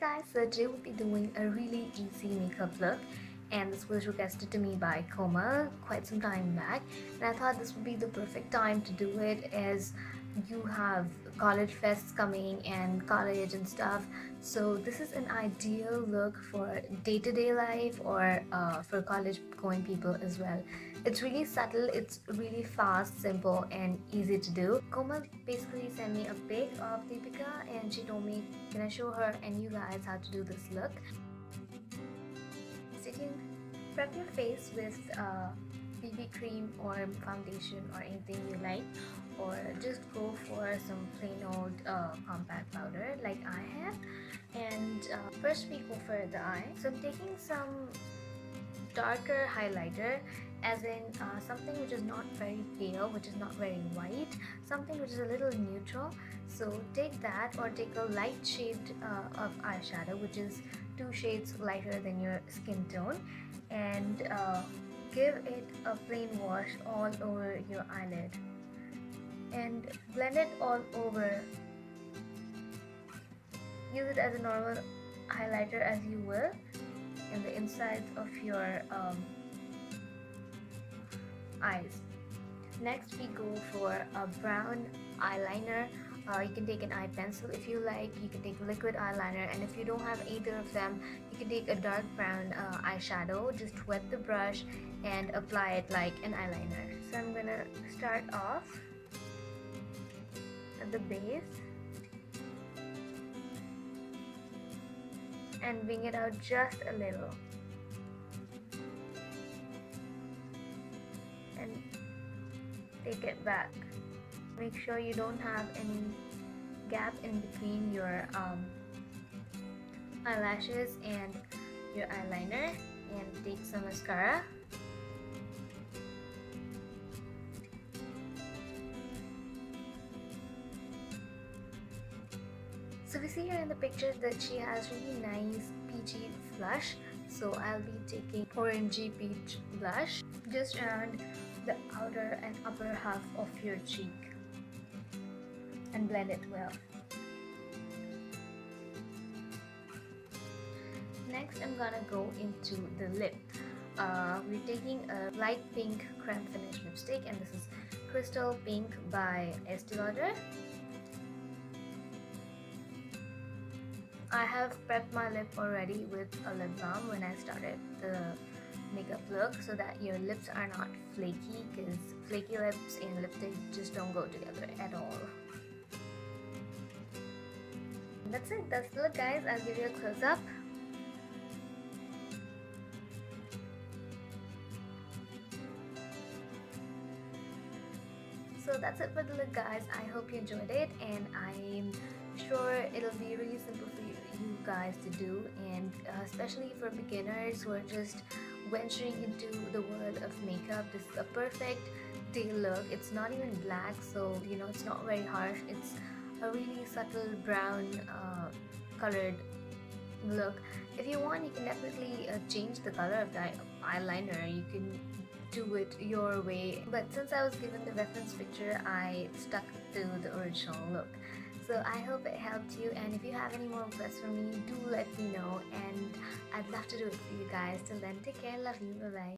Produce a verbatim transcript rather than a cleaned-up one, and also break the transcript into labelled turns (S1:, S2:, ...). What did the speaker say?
S1: guys, so today we'll be doing a really easy makeup look, and this was requested to me by Komal quite some time back, and I thought this would be the perfect time to do it as you have college fests coming and college and stuff. So this is an ideal look for day-to-day life or uh, for college going people as well. It's really subtle, it's really fast, simple and easy to do. Komal basically sent me a pic of Deepika and she told me can I show her and you guys how to do this look. Stay tuned. Prep your face with uh, B B cream or foundation or anything you like, or just go for some plain old uh, compact powder like I have. And uh, first we go for the eye. So I'm taking some darker highlighter, as in uh, something which is not very pale, which is not very white, something which is a little neutral. So take that, or take a light shade uh, of eyeshadow which is two shades lighter than your skin tone, and uh, give it a plain wash all over your eyelid and blend it all over. Use it as a normal highlighter as you will in the insides of your um, eyes. Next we go for a brown eyeliner. Uh, you can take an eye pencil if you like, you can take liquid eyeliner, and if you don't have either of them, you can take a dark brown uh, eyeshadow. Just wet the brush and apply it like an eyeliner. So I'm gonna start off at the base and wing it out just a little, and take it back. Make sure you don't have any gap in between your um, eyelashes and your eyeliner, and take some mascara. So we see here in the picture that she has really nice peachy blush, so I'll be taking orangey peach blush just around the outer and upper half of your cheek and blend it well. Next I'm gonna go into the lip. Uh, we're taking a light pink creme finish lipstick, and this is Crystal Pink by Estee Lauder. I have prepped my lip already with a lip balm when I started the makeup look, so that your lips are not flaky, because flaky lips and lipstick just don't go together at all. That's it, that's the look guys. I'll give you a close-up. So that's it for the look guys. I hope you enjoyed it, and I'm sure it'll be really simple for you, you guys to do, and uh, especially for beginners who are just venturing into the world of makeup. This is a perfect day look. It's not even black, so you know it's not very harsh. It's a really subtle brown uh, colored look. If you want, you can definitely uh, change the color of the eyeliner. You can do it your way, but since I was given the reference picture, I stuck to the original look. So I hope it helped you, and if you have any more requests from me, do let me know, and I'd love to do it for you guys. Till then, take care, love you, bye bye.